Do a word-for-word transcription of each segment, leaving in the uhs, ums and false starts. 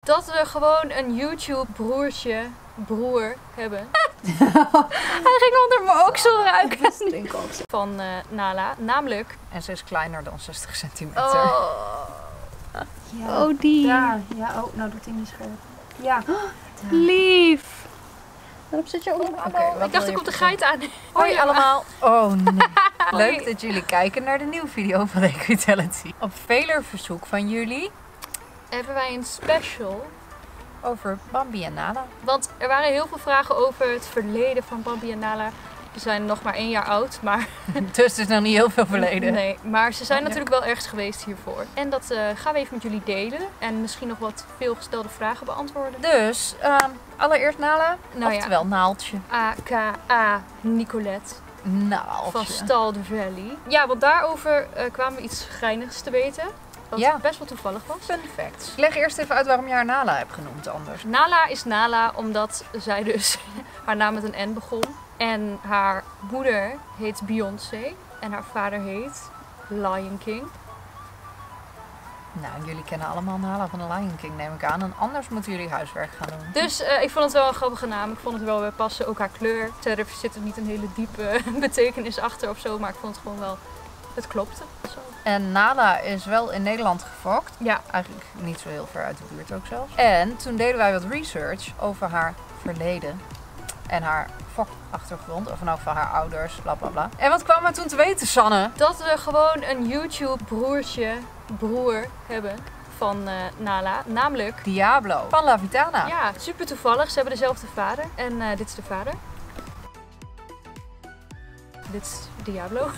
Dat we gewoon een YouTube broertje, broer hebben. Hij ging onder mijn oksel ruiken. Van uh, Nala, namelijk... En ze is kleiner dan zestig centimeter. Oh, Ja. oh die. Ja, ja, oh, nou doet hij niet scherp. Ja. Lief. Waarom zit je onder mijn Oké, wat Ik dacht, wil er komt je een geit aan. Hoi allemaal. Oh nee. Leuk Hoi. dat jullie kijken naar de nieuwe video van Equitality. Op veler verzoek van jullie Hebben wij een special. over Bambi en Nala. Want er waren heel veel vragen over het verleden van Bambi en Nala. Ze zijn nog maar één jaar oud, maar... Dus het is nog niet heel veel verleden. Nee, maar ze zijn Oh, ja. natuurlijk wel ergens geweest hiervoor. En dat uh, gaan we even met jullie delen. En misschien nog wat veelgestelde vragen beantwoorden. Dus, um, allereerst Nala, Nou ja. oftewel Naaltje. A K A Nicolette van Naaltje. Stal de Valley. Ja, want daarover uh, kwamen we iets geinigs te weten. Wat Ja. best wel toevallig was. Fun facts. Ik leg eerst even uit waarom je haar Nala hebt genoemd anders. Nala is Nala omdat zij dus haar naam met een N begon. En haar moeder heet Beyoncé. En haar vader heet Lion King. Nou, jullie kennen allemaal Nala van de Lion King, neem ik aan. En anders moeten jullie huiswerk gaan doen. Dus uh, ik vond het wel een grappige naam. Ik vond het wel weer passen. Ook haar kleur. Verder zit er niet een hele diepe betekenis achter of zo. Maar ik vond het gewoon wel... Het klopte. Zo. En Nala is wel in Nederland gefokt. Ja. Eigenlijk niet zo heel ver uit de buurt ook zelfs. En toen deden wij wat research over haar verleden. En haar fokachtergrond. Of in elk geval haar ouders, bla bla bla. En wat kwam er toen te weten, Sanne? Dat we gewoon een YouTube broertje, broer hebben van uh, Nala. Namelijk... Diablo van La Vitana. Ja, super toevallig. Ze hebben dezelfde vader. En uh, dit is de vader. Dit is Diablo.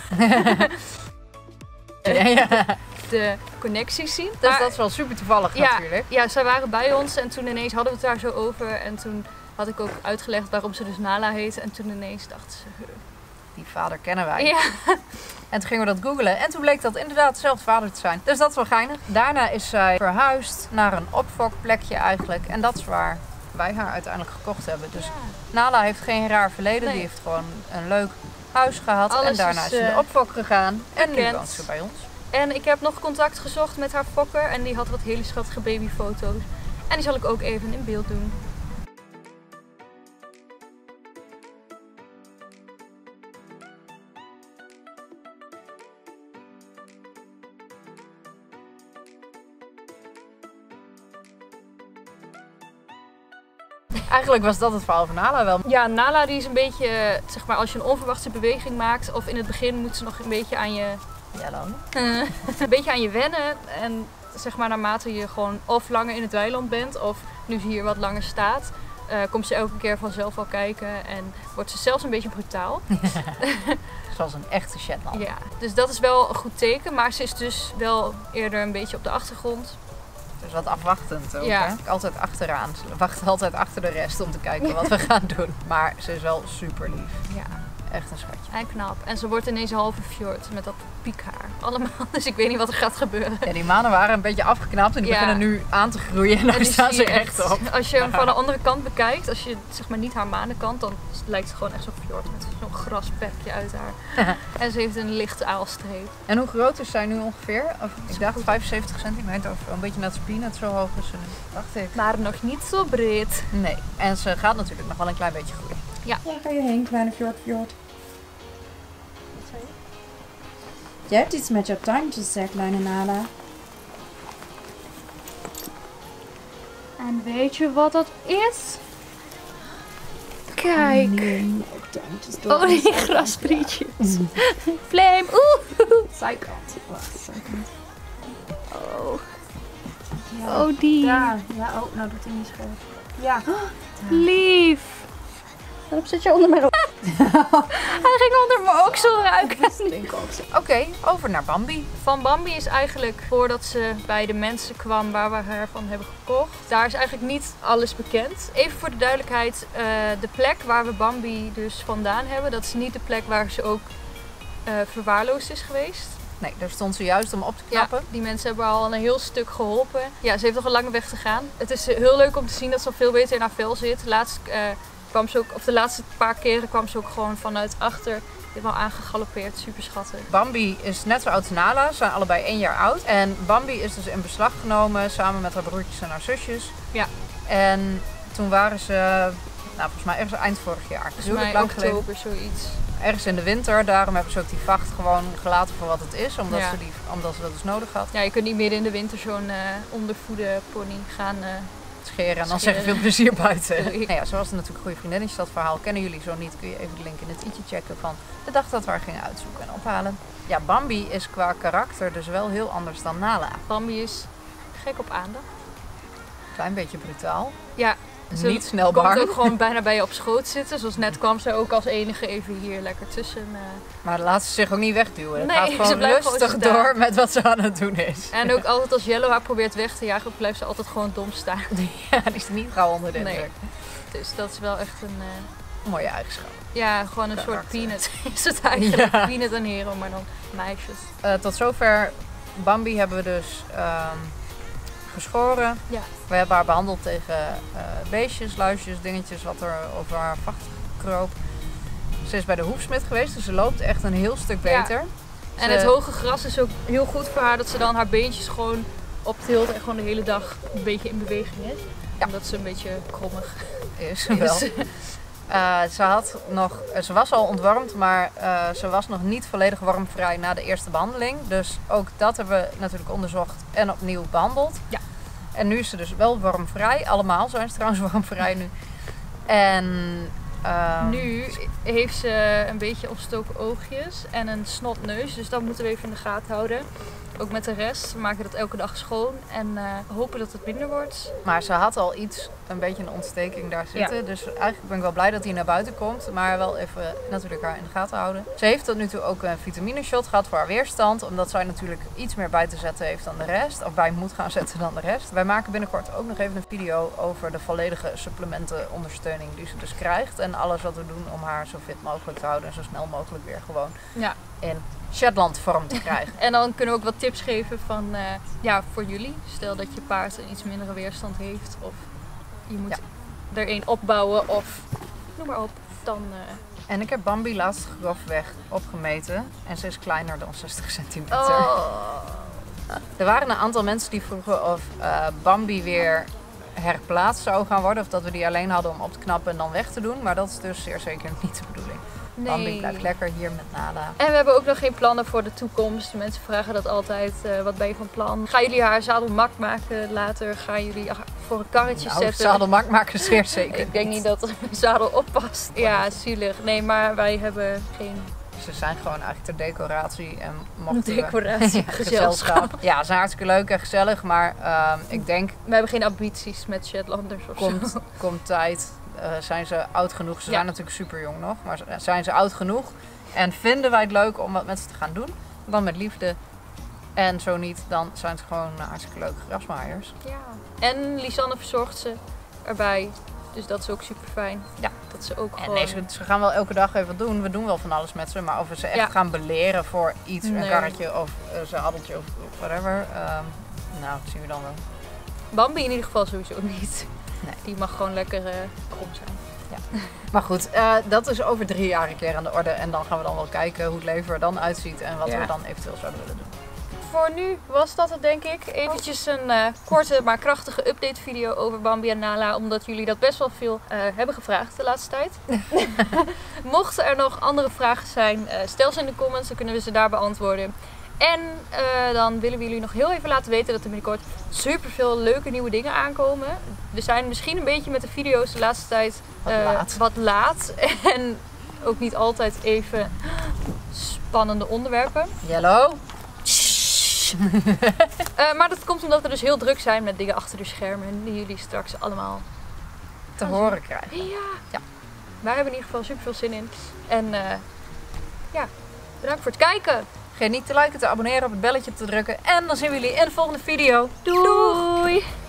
Ja, ja. De connecties zien. Dus Maar- dat is wel super toevallig ja, natuurlijk. ja, zij waren bij ons en toen ineens hadden we het daar zo over. En toen had ik ook uitgelegd waarom ze dus Nala heette. En toen ineens dachten ze... huh. Die vader kennen wij. Ja. En toen gingen we dat googlen. En toen bleek dat inderdaad dezelfde vader te zijn. Dus dat is wel geinig. Daarna is zij verhuisd naar een opfokplekje eigenlijk. En dat is waar wij haar uiteindelijk gekocht hebben. Dus Nala heeft geen raar verleden. Nee. Die heeft gewoon een leuk huis gehad. Alles en daarna is, is ze in de eh, opfok gegaan. En nu bekend. woont ze bij ons. En ik heb nog contact gezocht met haar fokker. En die had wat hele schattige babyfoto's. En die zal ik ook even in beeld doen. Eigenlijk was dat het verhaal van Nala wel. Ja, Nala die is een beetje, eh, zeg maar, als je een onverwachte beweging maakt. Of in het begin moet ze nog een beetje aan je... Yellow. Uh, een beetje aan je wennen. En zeg maar naarmate je gewoon of langer in het weiland bent of nu ze hier wat langer staat, uh, komt ze elke keer vanzelf al kijken en wordt ze zelfs een beetje brutaal. Zoals een echte Shetland. Ja, dus dat is wel een goed teken, maar ze is dus wel eerder een beetje op de achtergrond. Dus wat afwachtend ook. Ja. Hè? Altijd achteraan. Ze wacht altijd achter de rest om te kijken wat we gaan doen. Maar ze is wel super lief. Ja, Echt een schatje. en knap. En ze wordt ineens halve fjord met dat piekhaar. Allemaal, dus ik weet niet wat er gaat gebeuren. Ja, die manen waren een beetje afgeknapt en die Ja. beginnen nu aan te groeien. En daar En die staan zie ze je echt op. Als je hem van de andere kant bekijkt, als je zeg maar niet haar manenkant, dan lijkt ze gewoon echt zo'n fjord met zo'n graspekje uit haar. En ze heeft een lichte aalstreep. En hoe groot is zij nu ongeveer? Of, ik dacht vijfenzeventig centimeter of een beetje net als Peanut, zo hoog is ze nu. Dacht ik. Maar nog niet zo breed. Nee. En ze gaat natuurlijk nog wel een klein beetje groeien. Waar ga je heen, kleine fjord, fjord? Je hebt iets met je tandjes, zegt kleine Nala. En weet je wat dat is? Kijk. Nee, tandjes door. Oh, die grassprietjes. Flame. Oeh. Zijkant. Wacht, zijkant. Oh. Ja. Oh, die. Ja, ja, oh, nou doet hij niet scherp. Ja. Lief. Waarom zit je onder mijn Hij ging onder mijn oksel ruiken. Oké, okay, over naar Bambi. Van Bambi is eigenlijk, voordat ze bij de mensen kwam waar we haar van hebben gekocht, daar is eigenlijk niet alles bekend. Even voor de duidelijkheid, uh, de plek waar we Bambi dus vandaan hebben, dat is niet de plek waar ze ook uh, verwaarloosd is geweest. Nee, daar stond ze juist om op te knappen. Ja, die mensen hebben haar al een heel stuk geholpen. Ja, ze heeft nog een lange weg te gaan. Het is heel leuk om te zien dat ze al veel beter in haar vel zit. Laatst uh, kwam ze ook, of de laatste paar keren kwam ze ook gewoon vanuit achter helemaal aangegalopeerd. Super schattig. Bambi is net zo oud als Nala. Ze zijn allebei één jaar oud. En Bambi is dus in beslag genomen samen met haar broertjes en haar zusjes. Ja. En toen waren ze, nou volgens mij ergens eind vorig jaar. Volgens Heel mij lang oktober, zoiets. Ergens in de winter. Daarom hebben ze ook die vacht gewoon gelaten voor wat het is. Omdat, Ja. ze, die, omdat ze dat dus nodig had. Ja, je kunt niet midden in de winter zo'n uh, ondervoede pony gaan uh, Scheren en dan Scheren. zeggen veel plezier buiten. Sorry. Nou ja, zo was het natuurlijk goede vriendinnetjes. Dat verhaal kennen jullie zo niet. Kun je even de link in het i'tje checken van de dag dat we haar gingen uitzoeken en ophalen. Ja, Bambi is qua karakter dus wel heel anders dan Nala. Bambi is gek op aandacht. Klein beetje brutaal. Ja, ze Niet snel komt bang. ook gewoon bijna bij je op schoot zitten. Zoals net kwam ze ook als enige even hier lekker tussen. Uh... Maar laat ze zich ook niet wegduwen. Het Nee, gaat ze gewoon blijft rustig gewoon staan. door met wat ze aan het doen is. En ook altijd als Yellow haar probeert weg te jagen, blijft ze altijd gewoon dom staan. Ja, die is niet gauw onder de Nee. indruk. Dus dat is wel echt een... Uh... Mooie eigenschap. Ja, gewoon een Karakter. soort peanut is het eigenlijk. Ja. Peanut en Hero, maar dan meisjes. Uh, tot zover Bambi hebben we dus um, geschoren. Ja. We hebben haar behandeld tegen uh, beestjes, luisjes, dingetjes wat er over haar vacht kroop. Ze is bij de hoefsmid geweest, dus ze loopt echt een heel stuk Ja. beter. En Ze- het hoge gras is ook heel goed voor haar, dat ze dan haar beentjes gewoon optilt en gewoon de hele dag een beetje in beweging is. Ja. Omdat ze een beetje krommig Is is. wel. Uh, ze, had nog, ze was al ontwormd, maar uh, ze was nog niet volledig wormvrij na de eerste behandeling. Dus ook dat hebben we natuurlijk onderzocht en opnieuw behandeld. Ja. En nu is ze dus wel wormvrij. Allemaal zijn ze trouwens wormvrij nu. En um, Nu heeft ze een beetje opstoken oogjes en een snotneus, dus dat moeten we even in de gaten houden. Ook met de rest. We maken dat elke dag schoon en uh, hopen dat het minder wordt. Maar ze had al iets, een beetje een ontsteking daar zitten. Ja. Dus eigenlijk ben ik wel blij dat hij naar buiten komt. Maar wel even natuurlijk haar in de gaten houden. Ze heeft tot nu toe ook een vitamine-shot gehad voor haar weerstand. Omdat zij natuurlijk iets meer bij te zetten heeft dan de rest. Of bij moet gaan zetten dan de rest. Wij maken binnenkort ook nog even een video over de volledige supplementenondersteuning die ze dus krijgt. En alles wat we doen om haar zo fit mogelijk te houden. En zo snel mogelijk weer gewoon Ja. in Shetland vorm te krijgen. En dan kunnen we ook wat tips geven van, uh, ja, voor jullie. Stel dat je paard een iets mindere weerstand heeft of je moet Ja. er een opbouwen of noem maar op. Dan, uh... En ik heb Bambi laatst grofweg opgemeten. En ze is kleiner dan zestig centimeter. oh. Er waren een aantal mensen die vroegen of uh, Bambi weer herplaatst zou gaan worden. Of dat we die alleen hadden om op te knappen en dan weg te doen. Maar dat is dus zeer zeker niet de bedoeling. Bambi Nee. blijft lekker hier met Nala. En we hebben ook nog geen plannen voor de toekomst. Mensen vragen dat altijd. Uh, wat ben je van plan? Gaan jullie haar zadelmak maken later? Gaan jullie haar voor een karretje Nou, zetten? zadelmak maken zeer zeker Ik denk niet dat er een zadel op past. Ja, zielig. Nee, maar wij hebben geen Ze zijn gewoon eigenlijk ter decoratie en mochten we- decoratie, Ja, gezelschap. Ja, ze zijn hartstikke leuk en gezellig. Maar uh, ik denk, We hebben geen ambities met Shetlanders of komt, zo. komt tijd. Uh, zijn ze oud genoeg? Ze Ja. zijn natuurlijk super jong nog. Maar zijn ze oud genoeg? En vinden wij het leuk om wat met ze te gaan doen? Dan met liefde. En zo niet, dan zijn ze gewoon uh, hartstikke leuke grasmaaiers. Ja. En Lisanne verzorgt ze erbij. Dus dat is ook super fijn. Ja. Dat ze ook En gewoon... nee, ze, ze gaan wel elke dag even wat doen. We doen wel van alles met ze. Maar of we ze echt Ja. gaan beleren voor iets, Nee. een karretje of uh, een zadeltje of whatever. Um, nou, dat zien we dan wel. Bambi in ieder geval sowieso niet. Nee. Die mag gewoon lekker uh, krom zijn. Maar goed, uh, dat is over drie jaar een keer aan de orde. En dan gaan we dan wel kijken hoe het leven er dan uitziet. En wat Ja. we dan eventueel zouden willen doen. Voor nu was dat het, denk ik. Eventjes een uh, korte maar krachtige update video over Bambi en Nala. Omdat jullie dat best wel veel uh, hebben gevraagd de laatste tijd. Mochten er nog andere vragen zijn, uh, stel ze in de comments. Dan kunnen we ze daar beantwoorden. En uh, dan willen we jullie nog heel even laten weten dat er binnenkort super veel leuke nieuwe dingen aankomen. We zijn misschien een beetje met de video's de laatste tijd Wat uh, laat. wat laat. En ook niet altijd even spannende onderwerpen. Yellow. Uh, maar dat komt omdat we dus heel druk zijn met dingen achter de schermen die jullie straks allemaal Te horen krijgen. Ja. Ja. Wij hebben in ieder geval super veel zin in. En uh, ja, bedankt voor het kijken. Vergeet niet te liken, te abonneren, op het belletje te drukken. En dan zien we jullie in de volgende video. Doei!